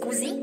Scusi?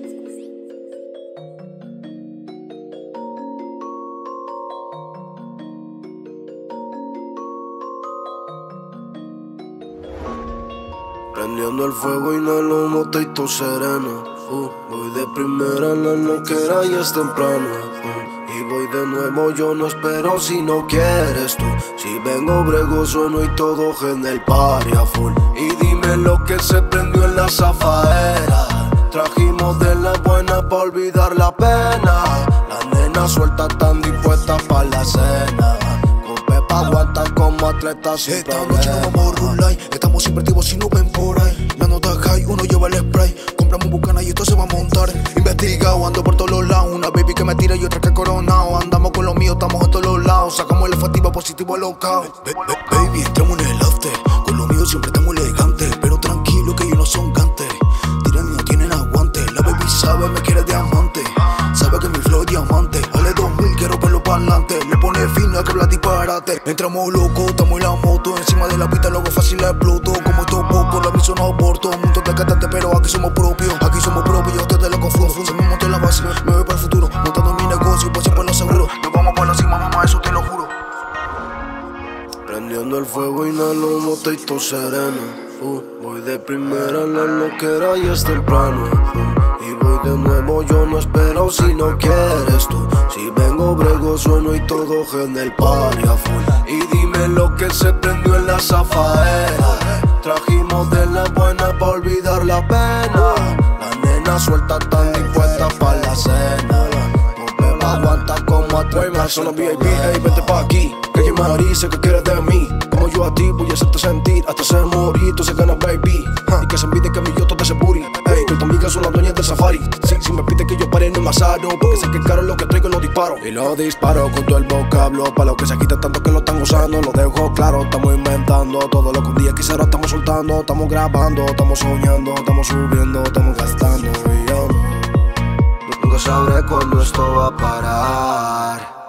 Prendiendo el fuego, inhalo mota y todo sereno. Voy de primera, la loquera y es temprano. Y voy de nuevo, yo no espero si no quieres tú. Si vengo brego, sueno y todo en el party a full. Y dime lo que se prendió en la zafaera. Trajimos de la buena pa' olvidar la pena. Las nenas sueltas tan dispuestas pa' la cena. Con pepa aguantan como atletas sin esta problema. noche no vamos a rular, estamos invertidos si no ven por ahí. La nota high, uno lleva el spray. Compramos un bucana y esto se va a montar. Investigado, ando por todos los lados. Una baby que me tira y otra que coronado. Andamos con los míos, estamos en todos los lados. Sacamos el efectivo positivo alocado. Baby, entramos en el after. Con los míos siempre estamos elegantes. Pero tranquilo que ellos no son gantes. Tiran y no tienen aguante. La baby sabe, me quiere diamante. Sabe que mi flow es diamante. Ale 2000, quiero verlo para adelante. Le pone fino a que habla disparate. Entramos locos, estamos en la moto. Encima de la pista, luego fácil la exploto. Como estos pocos, la misión no aborto. Muchos de cantantes, pero aquí somos propios. Aquí somos propios, yo ustedes lo confundo. Se me monté la base, me voy para el futuro. Montando mi negocio, pues siempre lo seguro. Nos vamos por la cima, mamá, eso te lo juro. Prendiendo el fuego, inhalo mota y todo sereno. Voy de primera, la loquera y es temprano. Y voy de nuevo, yo no espero si no quieres tú. Si vengo brego, sueno y todo en el party a full. Y dime lo que se prendió en la zafaera. Trajimos de la buena pa' olvidar la pena. Las nenas sueltas tan dispuestas pa' la cena. Con pepa aguantan como atletas. Son los VIP, ey, vente pa' aquí. Que quien me dice que quieres de mí. Como yo a ti voy a hacerte sentir hasta ser morir, tú se gana baby. Y que se envidie que mi yo todo ese booty. Ey, que tu amiga son las dueñas del safari. Si me pide que yo pare no me asado. Porque sé que caro lo que traigo lo disparo. Y lo disparo con todo el vocablo. Pa' lo que se quita tanto que lo están usando. Lo dejo claro, estamos inventando. Todo lo que un día quisiera estamos soltando. Estamos grabando, estamos soñando. Estamos subiendo, estamos gastando. Y yo nunca sabré cuándo esto va a parar.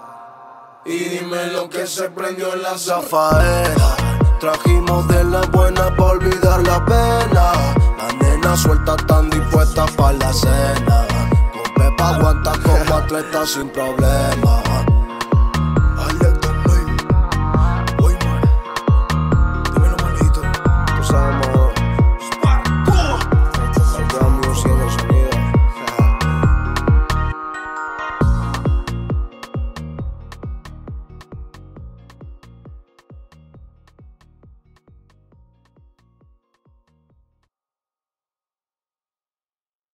Y dime lo que se prendió en la zafaera. Trajimos de la buena pa' olvidar la pena. Las nenas sueltas tan dispuestas pa' la cena. Con pepa aguantan como atletas sin problema.